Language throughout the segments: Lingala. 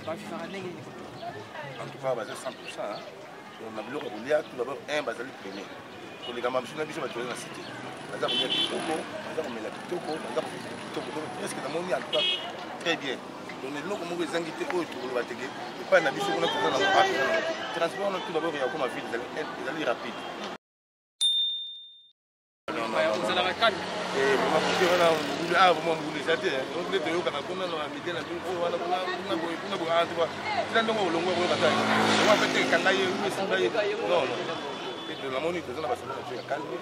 va vivre un nègre. En tout cas, c'est 100%. On a voulu rouler tout d'abord un bazar le premier. Pour les gamins, je suis dans la cité. Bazar on met Kitoko, bazar on met la Kitoko, bazar Kitoko. Donc presque dans mon en tout cas très bien. Donc les gens comme les invités eux tout le batege. Et pas un habit sur on a dans le parc. Transport tout d'abord il y a comme ville, ils allaient rapide. Vous allez la calme. Et vraiment on a vraiment voulu ça. Donc les deux quand on a la midi la deux on a donc on longo on va faire. On va faire quand là il non non. Et la monnaie de la base on a calme.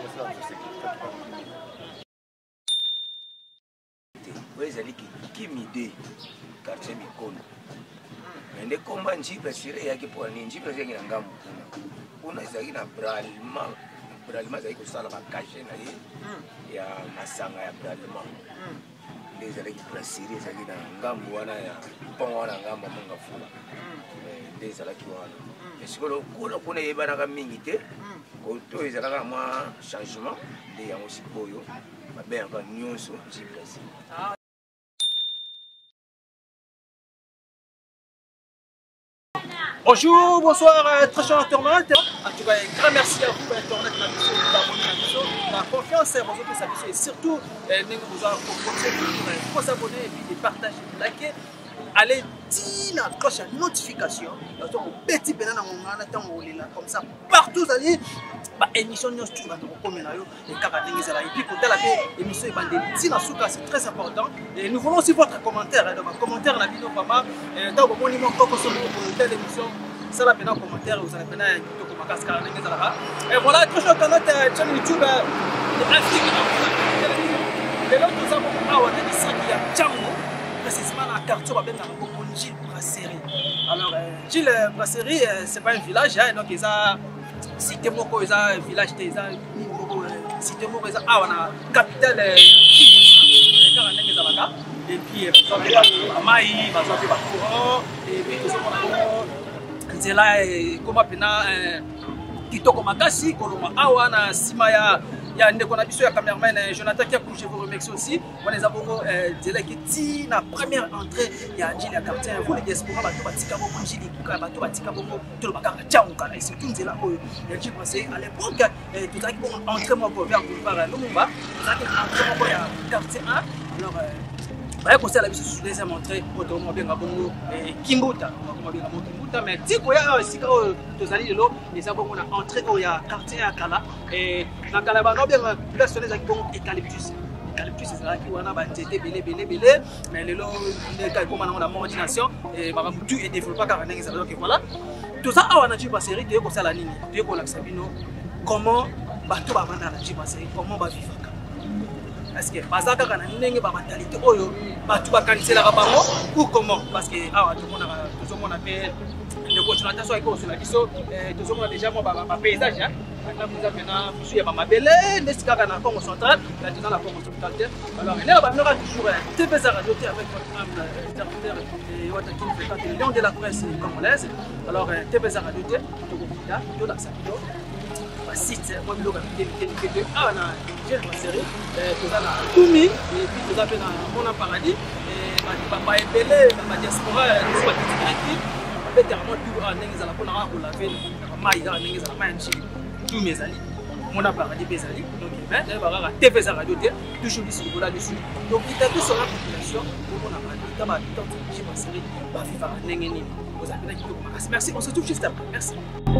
Oui, c'est qui m'idée quartier Mikono. Mais les combats n'jibes siré ya qui pour n'jibes c'est qui n'engam kuna c'est na bralima c'est que ça la cacher na ya masanga ya bralima les c'est qui pour siré c'est qui n'engam wana ya pon wana ngam monga fula des c'est là qui wana mais ce que le kuna yebana ka mingi te ko to ezala moi changement de ya aussi boyo ba ben ka nyonso n'jibes. Bonjour, bonsoir, très chers internautes. En tout cas, un grand merci à vous, Internet, la confiance, et surtout, vous faut s'abonner et puis partager, liker. Allez, dire la cloche à notification. Petit banana, comme ça, partout, vous allez. Émission de tout et puis émission c'est très important et nous voulons aussi votre commentaire donc commentaire la vidéo maman dans mon numéro de l'émission ça la peine en commentaire vous allez peine et voilà très chers internautes chaîne YouTube et là nous avons précisément la quartier Gilles Brasserie. Alors Gilles Brasserie c'est pas un village donc ils ont cité moko eza village te eza moko cité moko eza awana capitale kaka ndenge ezalaka et puis bazwa mai bazwa pe bacourant et puis tozomona nzela ekoma mpena kitoko makasi koloma awa na nsima ya ndeko na biso ya cameraman Jonathan Kiakou, je vous remercie aussi. On les a beaucoup dit la première entrée il y a Gilles quartier vous les diaspora bato batika beaucoup Gilles bato batika beaucoup tout le bakanga tchamuka et surtout nzela oyo ya Gilles Brasserie à l'époque tout ça qui bon entrer moi vers boulevard Lumumba ça qui entrer moi ya quartier 1 alors bah conseil la biso sur deuxième entrée autrement bien bongo Kimbuta comment bien Kimbuta mais tiko ya sika tozali lelo et ça bon on a entré au ya quartier à Kala et na Kala ba bien place sonné za bon eucalyptus c'est là qui wana ba nzete belé mais lelo ne ka comme on a ordination et ba tout est développé car ndenge ça donc voilà tout ça awa na Gilles Brasserie te ko sala nini te ko la sabino comment bato ba vanda na Gilles Brasserie comment ba vivre parce que bazaka kana ndenge ba mentalité oyo batu bakanisela bango ou comment parce que awa tout le monde appelle le consultation avec sur la biso tout le monde déjà moi ba paysage là vous avez maintenant monsieur ba mabele nesika kana Congo central là dans la Congo centrale alors là ba nora toujours TV radio avec votre âme serviteur et votre qui fréquente le lion de la presse congolaise alors TV radio to ko to la sapio site moi bilo ka que ah na Gilles Brasserie tout ça na Toumi et puis tout ça fait dans mon paradis et ba ebele ba diaspora soit direct peut-être moi tout en ndenge za la kona ko la veine mai za ndenge za mai nchi tout mes amis mon paradis bezali donc ben ba TV radio toujours ici voilà dessus donc il a tout sur la population pour mon paradis dans ma tante Gilles Brasserie ba vivre ndenge nini vous avez qui merci on se retrouve juste après merci.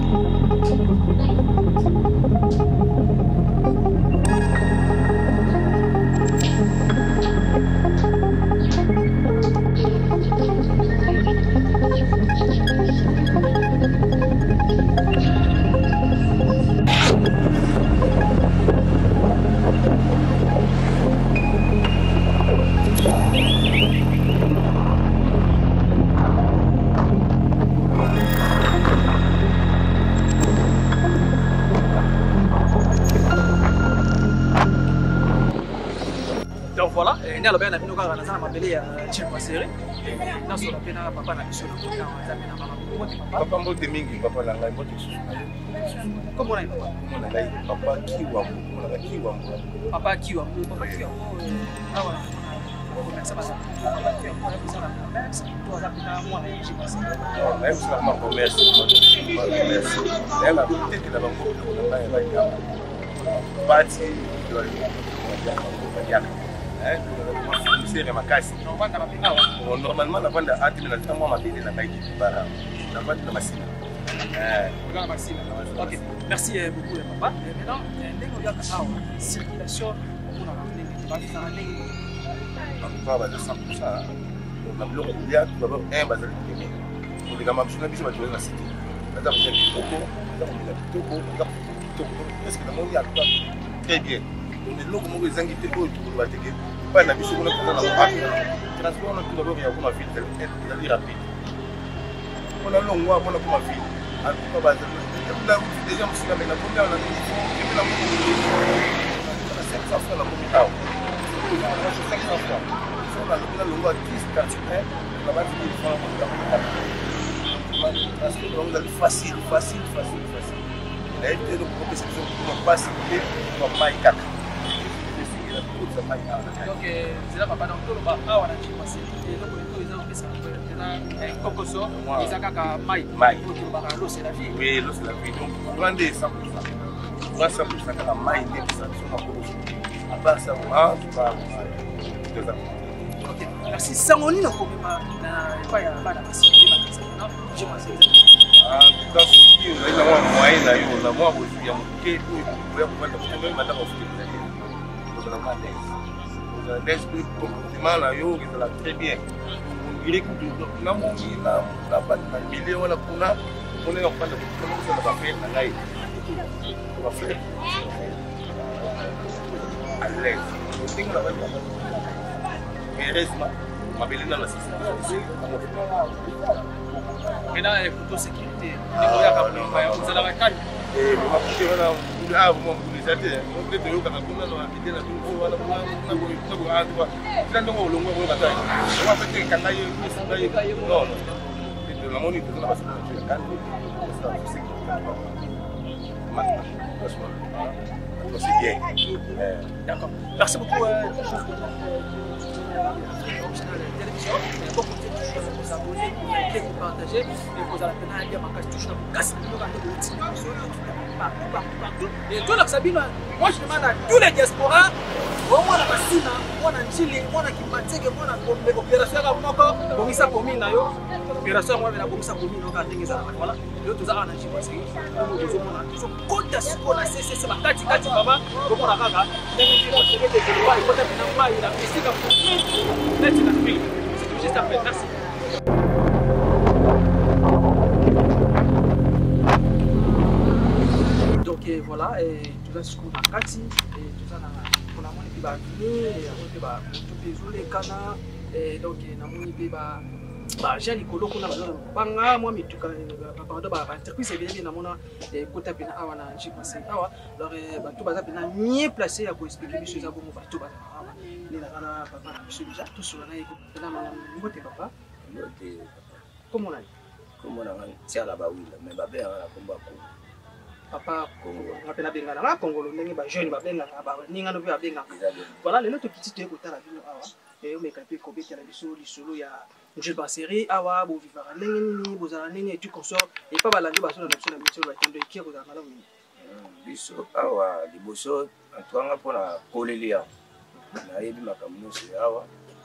Donc voilà, il y a le bien amis nous quand on a appelé Gilles Brasserie. Dans ce pena papa na biso na kota on zamena mama. Papa mbote mingi papa la ngai mbote susu. Comment on a papa? On a ngai papa kiwa on a kiwa. Papa kiwa, papa kiwa. Ah voilà. remercie parce que toi ça peut moi j'ai passé même si la commerce elle a peut-être que la banque parti c'est makasi normalement la bande a été dans moi ma belle na baiki para la bande de Massina ok merci beaucoup papa maintenant ndenge ya ka circulation on a ramené va en tout cas 100% on a bloqué il y a d'abord un bazar premier pour les gamins je n'ai pas besoin de cité là il y a kitoko est-ce que le monde y a très bien mais loko moko ezangi te ko to ba teke pas na biso kuna kuna na transport na tout d'abord ya kuma ville c'est rapide on a long wa kuna kuma ville en tout cas bazar là déjà monsieur mais la première on a dit et puis la c'est ça la communauté on a le longwa 10 quartiers la base de transport donc facile la évité de proposition pour pas citer comme Maïka. Donc c'est là papa donc tout le bas on a dit passer et donc ils ont fait ça un cocoso ils a kaka mai donc le bas l'eau c'est la vie oui l'eau c'est la vie donc prendre 100% la mai n'est ça sur ma bouche à part ça va ok merci Sangoni na komema na pas ya bana basi non je pense en tout cas si on a un moyen là on a moins besoin ya mke pour prendre même madame officier l'esprit comportement là yo qui là très bien il est que na mongi na pas na million wala kuna on est en train de comment ça va faire na ngai on va faire à l'aise on think la va heureusement ma belle dans la système maintenant pour sécurité on y a quand même ça la calme et ma petite voilà ah vous m'avez dit on peut te yoka kuna na kiti na tu wala na go adwa ndio ngo longo ngo kata on va faire kanga yo non non la moni tu na basi tu kan c'est bien d'accord merci beaucoup vous abonner, pour liker, pour partager et vous allez faire un macasse touche dans casse partout et tout là Sabine moi je demande à tous les diasporas au moins la Massina moi na Njili moi na Kimateke moi na opération ya moko bomisa commune na yo opération moi na bomisa commune na tengeza voilà yo tozaka na Njili parce que nous devons on so konta siko na CCC bakati kati baba donc on a kaka ndenge ndiko teke de loi et kota bina moi il a esika pour net na film c'est juste après merci. Et voilà, et tout ça, ce qu'on a kati, et tout ça, on a monté par et on a tout les canards, et donc on a monté par j'ai les colos qu'on a besoin moi mais tout pardon entreprise c'est bien mon et côté bien à wana j'ai passé alors tout basa bien mieux placé à pour expliquer les choses à bon tout basa les na papa na monsieur déjà tout sur na na mbote papa comment on a c'est à la bawila mais babé à la combat papa ngapena bengana na kongolo ndenge ba jeune ba bengana ba ninga no ba bengana voilà les autres petits trucs au la ville awa et on meka pe kobeta la biso lisolo ya Njil Brasserie awa bo vivara ndenge nini bozala ndenge et tu consort et pas balandi ba so na biso na biso ba tendo ikero za mala mini biso awa liboso antwanga pona kolelia na yebi makambo so awa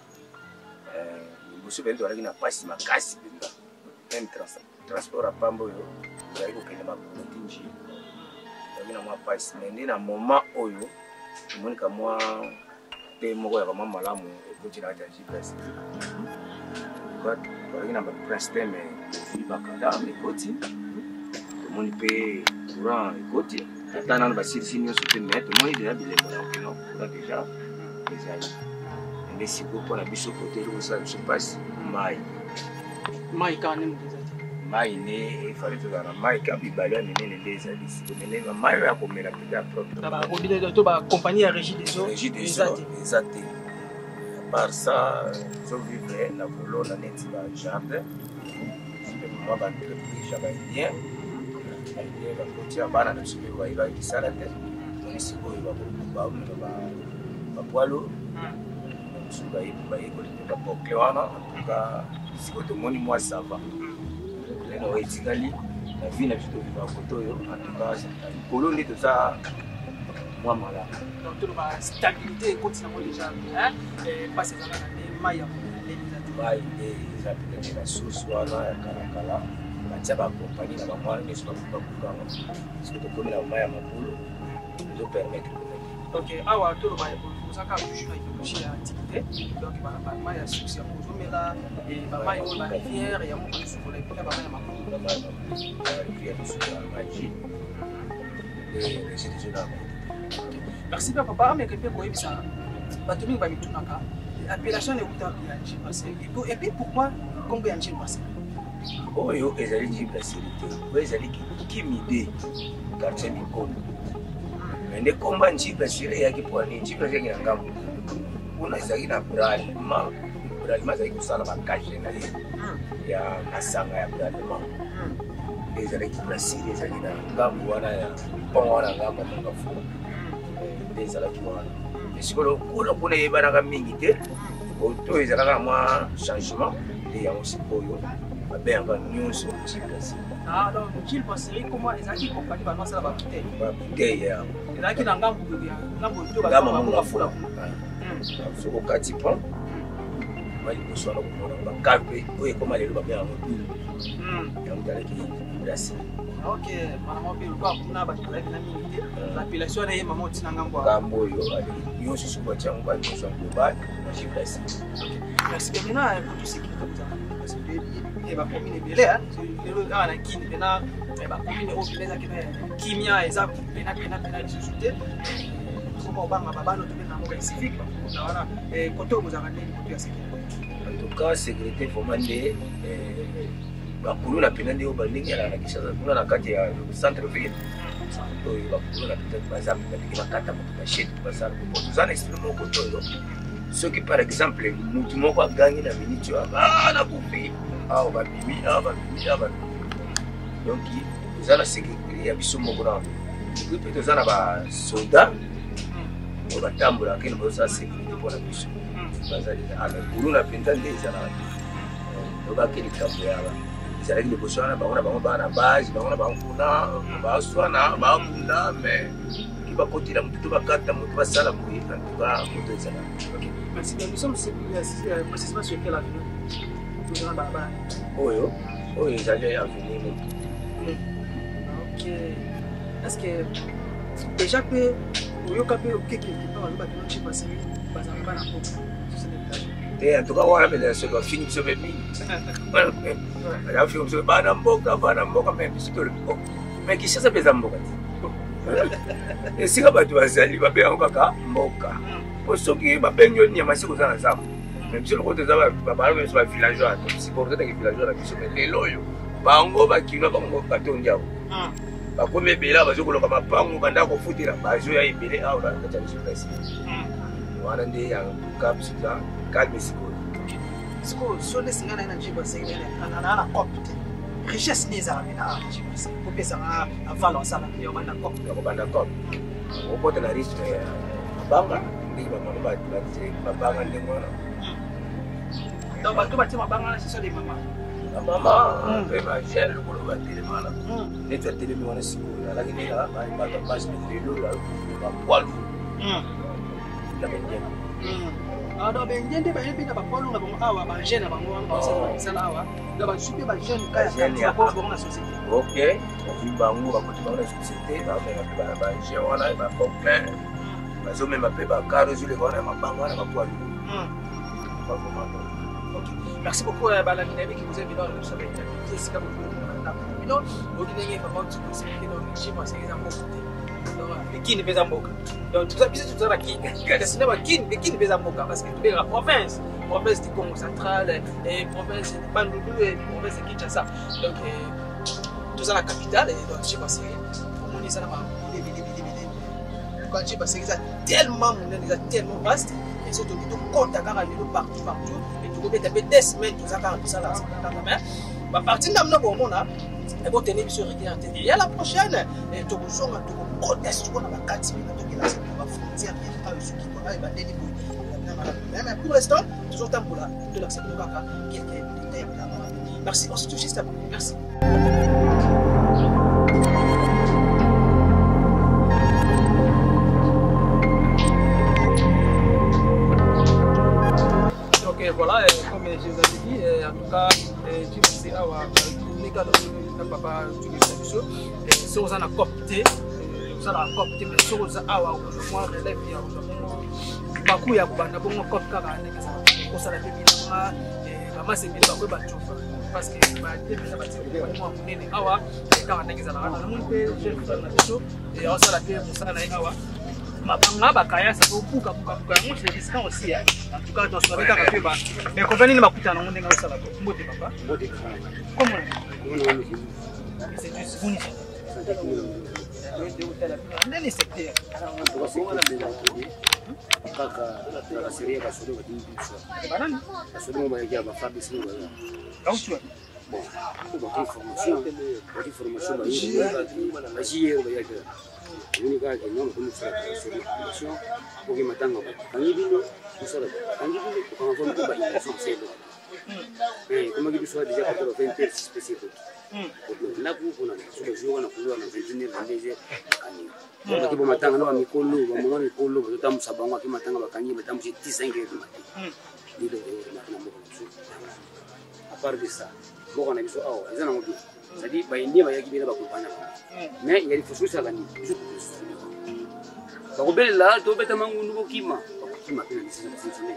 liboso bendo alaki na pasi makasi benga même transport a pambo yo zali ko kende makolo tinji na mwa passe mais na moment oyo monika mwa pe moko ya kama malamu ekoti na GPS quoi kwa na ba preste mais ba kada ekoti moni pe courant ekoti tata na ba sisi nyo so pe mais moni déjà bileko na okeno na déjà déjà mais si pour la biso côté où ça se passe mai quand même mai ne il fallait tout dans la mai quand il balait ne les alice mais la mai ya komela peut-être propre au milieu de tout ba compagnie régie des eaux exact à part ça je vivais na volo na net ba jardin moi ba entreprise j'avais bien la côté bana na subi wa ila kisala te ni siko ba ba poilo mosusu bayekoli mpe babokle wana antuka siko tomoni mwa sava lelo etikali na vie na biso toviva kote oyo antuka likolo nde toza mwa malamu. Donc toloba stabilité ekoti nango déjà mpasi ezalaka nde mai ya mai nde eza peut-être na source wana ya kalakala batia bakompagnie na bamwana nyonso bakokanga soki tokomela mai ya makolo ezopermettre donc awa toloba ozaka toujours na idéologie ya antiquité donc bamai ya source ya kozomela bamai oyo barivière yango kozosukola epona bamai ya makolo rivière tosukola maji residitiona. Merci bien papa, mais quelqu'un peut ça. Bato mingi bamitunaka. Appellation ekuta ya Njili Brasserie. Et puis pourquoi Kombo ya Njili Brasserie? Oyo ezali Njili Brasserie te. Oyo ezali Kimide quartier Mikono. Nde komba Njili Brasserie yaki poani Njili Brasserie ya ngambo. Kuna ezali na Bralima. Bralima ezali kusala bakaje na ye. Ya masanga ya Bralima. Ezali Brasserie ezali na ngambo wana ya pont wana ngambo ngafu. Ezalaki wana esikolo kuna yebanaka mingi te oto ezalaka mwa changement nde yango sikoyo babengaka nyonso Njili Brasserie. Donc Njili Brasserie comment ezalaki compagnie banosala babouteille ya ezalaki na ngambo tobafula soko okati pont baliboso wana komona bakalpe oyo ekoma lelo babengaka modulu yango ezalaki Brasserie. Ok, maman pe kwa kuna ba tolaki na mingi te. L'appellation na ye maman tina ngambo. Ngambo oyo nyonso suba tiango ba nyonso global Njili Brasserie. Merci bien na pour sécurité parce que ba commune belé hein. Le gars na kini pena ba commune o beleza kina kimia eza pena discuter. Comment ba mabano to na mo civique na wana koto mozaka ndeni koto ya sécurité. En tout cas sécurité formande bakulu na pena ndio bandingi ya na Kinshasa kuna na kati ya centre ville oyo bakulu na pena baza mpeke bakata moto bashete basala ko tuzana expliquer moko toyo soki par exemple mutu moko agangi na minute na kufi au babimi donc tuzana sécurité ya biso moko na equipe tuzana ba soldat o batambola kene bosa sécurité pour la biso bazali ala kulu na pena ndio ezana tobakeli kambo ya ezalaki liboso wana bango na bango bana base bango na bango kuna baswana bakunda mais ki bakotila motu to bakata motu basala boye en tout cas moto ezalaki. Merci bien, nous sommes précisément sur quelle avenue? Oyo ezali avenue. Ok. Est-ce que déjà que oyoka pe okeke pas aloba que Njili Brasserie bazala bana po en tout cas wana pele so ba fini so be mingi ya fini so bana mboka même biso to le mais Kinshasa peza mboka te esika bato bazali babenga kaka mboka po soki babengi nyama siko za na nzambo même si lokota za babalo même so ba villageois to supporter que villageois na biso mais lelo oyo bango bakino bango batondi awo bakome bela bazokoloka mapango banda kofutira bazo ya ebele awa na kati ya Njili Brasserie wana nde ya kabiso za calme sikoyo. Sikoyo so lesinga na Njili Brasserie na copte richesse ni ezala na Njili Brasserie kopesa na avalo asala yo banda copte ya kobanda copte okota na risque ya mabanga ndi bamama babanga ndenge wana donc bato batie mabanga na siso de mama mpe bagele lokolo batelemana neti atelemi wana sikoyo alaki ndenge bato basi lelo bapwalu na bendenge. Alors bendenge bayebi na bapwalu na bango awa bagene na bango wana basala awa donc basupe bagene kaya bango na société. Ok, ovi bango bakoti bango na société bamema mpe bana bagene wana bacomplein bazomema mpe bakaro ezoleka wana ya mabango wana bapwalu. Merci beaucoup Balamine qui vous invite dans le sommet. C'est comme vous donc il y a vraiment tout ce qui est dans le gym c'est exemple donc qui ne pesa mboka donc tout ça tout ça qui cinéma qui ne pesa mboka parce que tu es la province du Congo central et province de Bandundu et province de Kinshasa donc tout ça la capitale et donc je pense pour moi ça va quand je pense que ça tellement vaste et surtout tout compte à partout des semaines tout ça là mais partir d'amener bon on a et bon tenir sur rigueur et à la prochaine et tout ça tout conteste on a 4 minutes de la frontière qui est pas ce qui va délivrer Mais pour l'instant, toujours temps pour la de l'accepter quelques détails. Merci, on se touche juste après. Merci. Donc voilà, comme je vous avais dit, en tout cas, tu me sais, les gars de papa, tu me sais, si vous en avez coopté, vous en avez coopté, mais si vous en avez relève, il y a beaucoup de gens qui ont coopté, maman c'est bien parce que mabanga bakaya ça buka yango c'est risquant aussi hein. En tout cas dans ce cas là mais convenir makuta na ndenga osala mbote papa mbote comment c'est juste fini nani secteur kaka la série va se donner une banane parce que moi il y a ma femme ici voilà donc tu bon donc formation ini ka ke non ko sa solution ko ke matanga ko kangi bino ko sa kangi bino ko ma fon ko ba ina so selo ko ma gibi so déjà ko to 20 spécifique ko na ku ko na so jo na ku na venir ndeze kangi ko ke bo matanga na mikolo ba mo mikolo ba tamu sabango ke matanga ba kangi ba tamu 5 heures mati dilo na mo so a part de ça bo ko na biso awa ezana mo bi c'est-à-dire bah il y a qui vient là mais il y a des choses à gagner donc on belle là tu peux tellement nous kima kima que c'est fonctionner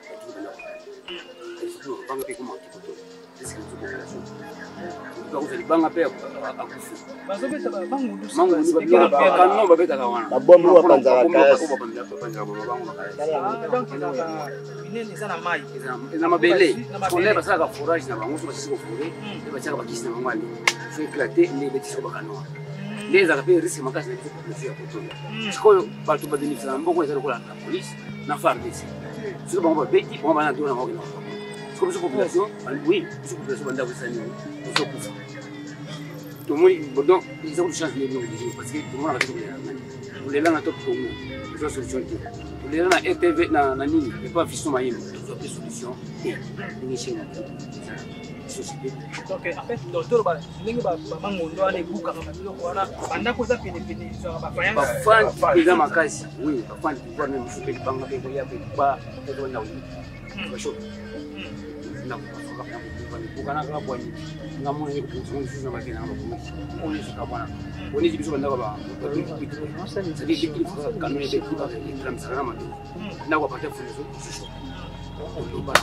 et surtout pas que comment tu peux c'est ce que tu peux donc c'est banga pe akufu bazobeta bangu non babeta kawana babombo bapanza kaya donc inene sana mai na mabele on lève ça ka forage na bango so basisi ko fure et ba tsaka bakisi na mangwali so éclater les bêtises ko bakanoa les arapé risque makasi na population ya kotola sikoyo bato ba denifisa mboko ezala ko la police na FARDC so bango ba beti bango bana dona ngoko comme cette population oui cette population banda kusani so kufa tout le monde donc ils ont chance de vivre parce que tout le monde a raison de les là top pour nous ils ont solution les là na RTV na nini et pas fiston maïm ils ont des solutions et ni chez société donc en fait docteur ba ndenge ba mangondo ana ebuka na biloko wana banda koza pene pene so ba fanya ba fan eza makasi oui ba fan pouvoir même souper banga pe ko ya pe ba to na wi ba show na ko kana ka bwani ngamu ni ko so sisi na makina na ko on est sur bwana on est biso banda ba c'est des qui kanuni de qui ba tram salama na ko pata fuso sisi on ba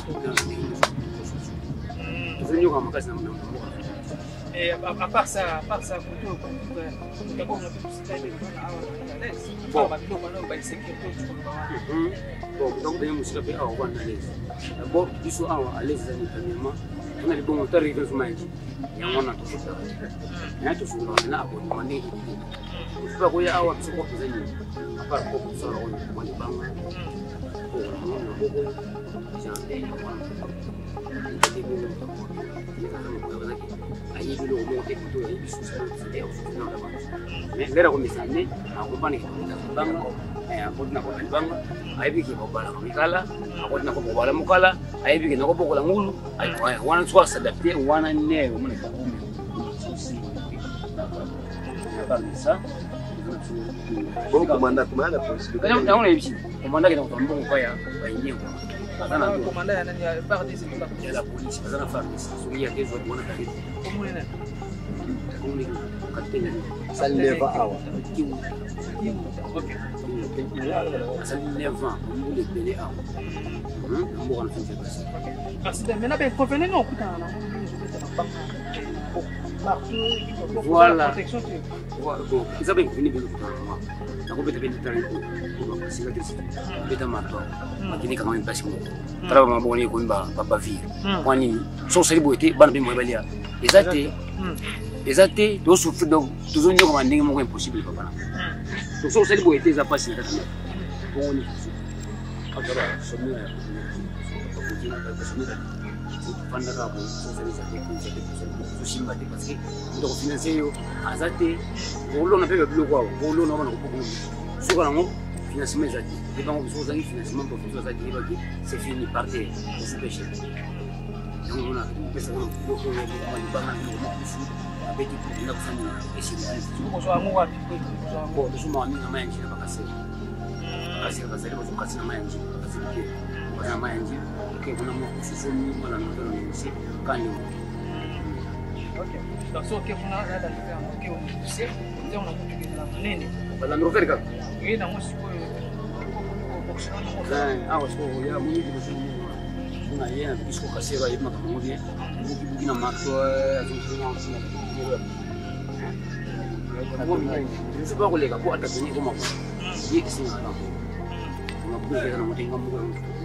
tu venyo kama kazi na mwana et à part ça pour comme on a pu citer les bon ba biloko na ba sécurité bon donc dañu musika pe awa wana l'aise d'abord biso awa à l'aise za premièrement on a les bons moteurs ils sont maji ya mwana to futa na to futa na abo mande kwa kwa awa biso kwa kuzani à part kwa kusala on mande banga ayi bilo mo te kuto ayi biso sa te o so na ba mais lera ko misane akopani ko banga akotna ko banga ayi bi ke bala ko mikala akotna ko bala mukala ayi bi ke na ko bokola ngulu ayi wana so s'adapter wana ne mo ne ko souci ça bon commandant possibilité on a ici commandant qui est dans bon quoi ya ba yinye le commandant ya nani ya FARDC c'est la police parce que la FARDC il y a des autres bonnes carrières comment est on est capitaine ça lève awa OK ça lève on est belé awa on va en faire ça merci de maintenant ben convenez nous okuta na voilà protection bon ils avaient venu bien moi na ko beta bien tani ko ba cicatrice beta marto makini kama mpasi mo traba maboni ko mba baba vie kwani so seri boete bana be mo balia ezate do souffrir donc toujours nyoko mandingi moko impossible papa na so seri boete za pasi tata bon ni akara somia panda ka bo so seri za ko simba te parce que ndo ko financer yo azate bolo na pe bilo kwa bolo na bana ko ko so kana ngo financement ezali te bango biso ozangi financement professeur azali te yebaki c'est fini partez osupeshe yango mona kopesa kuna biloko oyo libanga mokusu abeti kokenda kosani esilibo tosomaka mingi na mai ya njila bakasela bakasela bazali bazokasi na mai ya njila bakasela te baza na mai ya njila oke kuna mokusu somi wana notala negocie kanio donc so ke kuna na dans le ok on negocie on a kutuke na munene bazandro faire kaka na mosi ko awa siko ya mungi bosoni na yena bisko kasero ayema kamudi buki na mato azunguna usina je pas kolega ko atabeni ko mako yiki singa na ko ngakubeka na mutinga mu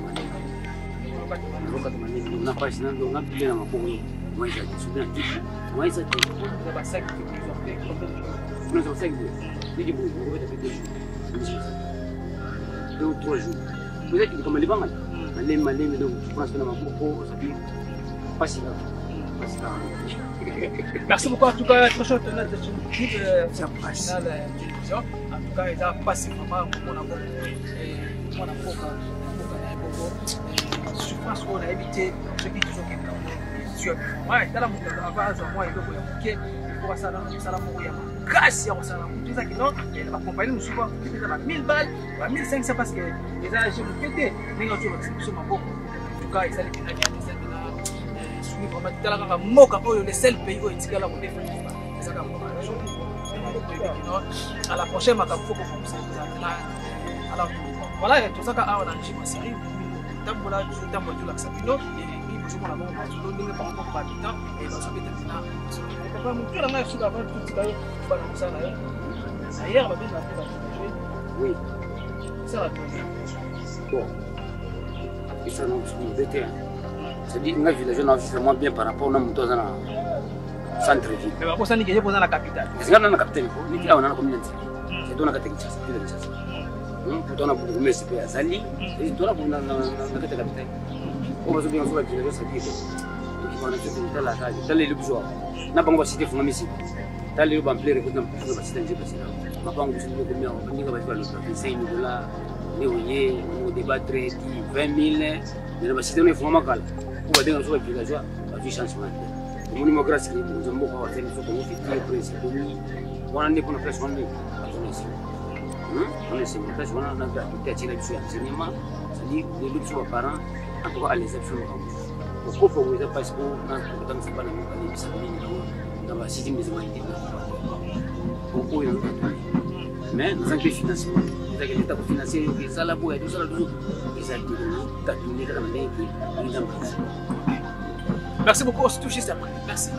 roka tumani na pasi na ndo ngabile na mako mwaisa kisubira tiki mwaisa tiki ba sak tiki nous avons 5 jours ni bu ko beta beta 2 ou 3 jours peut-être que comme les banques malem donc tu penses que na mako ça dit pas si là. Merci beaucoup en tout cas, très chouette de cette équipe finale télévision. En tout cas, il a passé vraiment mon amour et mon amour souffrance qu'on a évité ce qui toujours sur moi dans la montagne avant moi et donc il faut ça dans ça la mourir grâce à ça tout ça qui non et va accompagner nous souvent qui fait 1000 balles 1500 parce que les âges me quitté mais on trouve que c'est beaucoup en tout cas il s'allait bien vraiment talaka moka oyo le seul pays où etikala ko défendre ça ka à la prochaine makambo ko comme ça alors voilà tout ça ka awa na njima série tambola la sapino et puis bonjour la bonne tout le monde pas encore pas temps et dans ce petit là pas mon cœur là sur la vente tout ça ba ça là ailleurs va bien la jouer oui ça va bon et ça non c'est bien. C'est-à-dire que les villageois n'ont vraiment bien par rapport à notre centre-ville. Mais pour ça, nous avons posé la capitale. C'est dans la capitale, nous avons la communauté. C'est dans la capitale. Pour on a beaucoup de c'est à Zali, et dans la capitale. On va se bien sur la villageois, ça dit que on a fait la calle, dans les luxueux. N'a pas cité Fonami ici. Dans les bambler et qu'on a pas cité un ma banque de combien on va faire le 5 000 $, les on débattre 20 000, mais la cité on est vraiment calme. Pour aider nos villageois à vivre changement. Le monument grâce qui nous avons beaucoup fait, nous avons fait très précis. On a des bonnes places, on a on est on a peut-être une enseignement, c'est-à-dire les luxueux parents, en tout cas les actions. Pourquoi faut vous parce que dans ce pas dans la système des humanités. Pourquoi il y a mais nous avons des financements. Nous avons l'État financier qui est là pour aider tout ça. Merci beaucoup, on se touche juste après. Merci.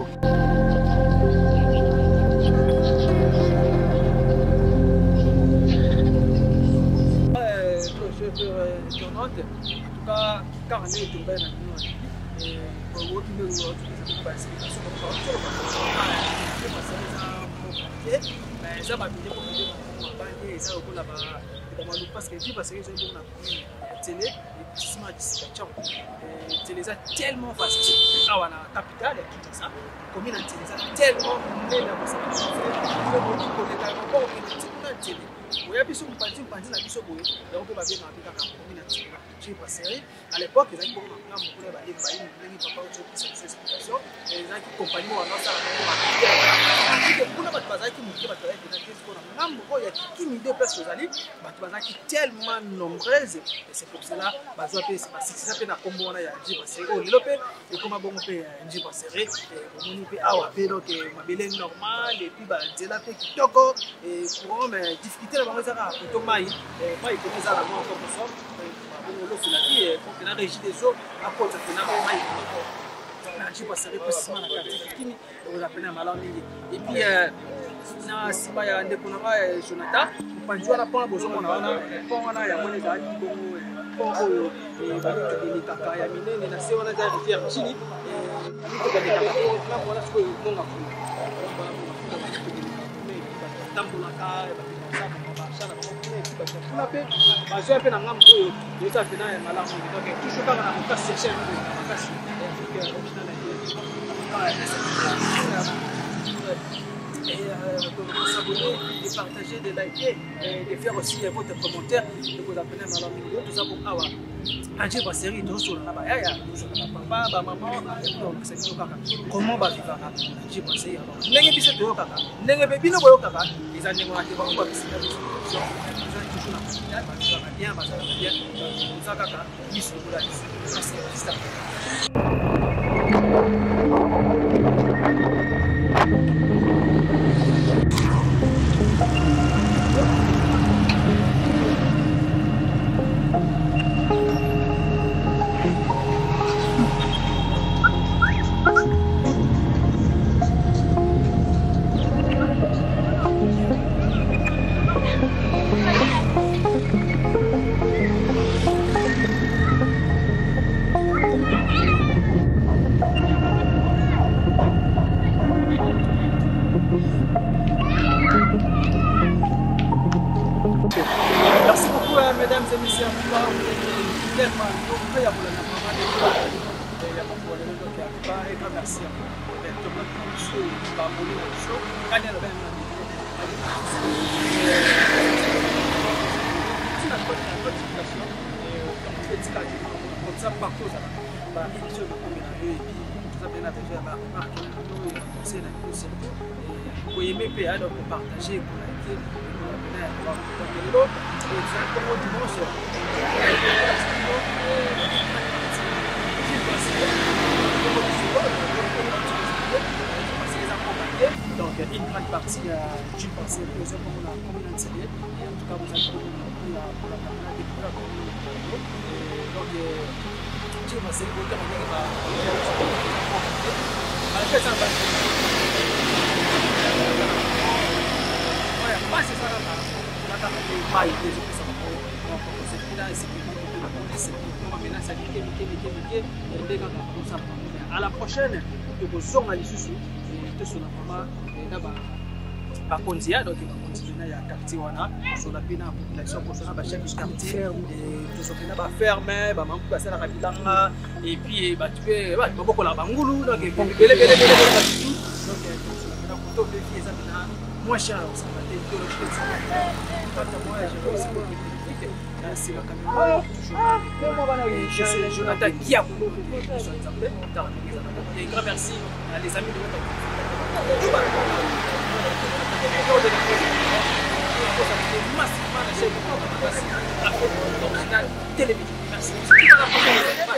En tout cas, car on est tombé mais ça va parce que parce que télé télé tellement facile ah on a capitale qui ça commune télé tellement télé oya biso mpanzi na biso boye donc ba bien na kaka commune télé pas série à l'époque ils avaient beaucoup de gens ba les baïs les papa au qui cette explication et ils ont compagnie on a ça kuna ba bazaki muke ba toya na kesi kona ngambo oya kimide place ozali ba bazaki tellement nombreuses et c'est pour cela bazwa pe ba six pe na kombo wana ya Njiba série o lelo pe et comme bongo pe Njiba série et omoni pe awa pe donc mabele normal et puis ba nzela pe kitoko et pour mais difficulté la bango zaka to mai mai ko za la mo comme ça on le fait la vie pour que la régie des eaux apporte que na mai Njiba série précisément na quartier kini on appelle malao mingi et puis na siba ya ndeko na Jonathan panjwa na pona bozo mona wana pona ya mone za bongo oyo baliki kaka ya minene na se wana za rivière chini niko kaka na mona siko monga ku tambola ka kuna pe bazwa pe na ngambo oyo yota pe na malamu donc toujours kaka na mukasi chercher mukasi et s'abonner, de partager, de liker, de faire aussi votre commentaire, de vous appeler à la vidéo, tout ça pour avoir. Anji Brasserie, tout sur la bayaya, tout sur la papa, maman, comment va vivre Anji Brasserie? N'ayez pas cette oka, n'ayez pas bien oka, les années où on a été beaucoup plus de Merci beaucoup mesdames et messieurs. Vous aimez PA, donc partager, pour liker, donc une grande partie du passé, nous avons la communauté et en tout cas vous avez pour la donc tu vas essayer de à la prochaine, nous sommes à l'issue sur la maman par contre, donc il va continuer à quartier sur la population pour la chef du quartier et tout ce qui n'a pas fermé, et puis tu peux beaucoup la bangoulou, donc moins cher, c'est la caméra. Je suis Jonathan Diabou. Et grand merci à les amis de votre massivement la chaîne de télévision. Merci.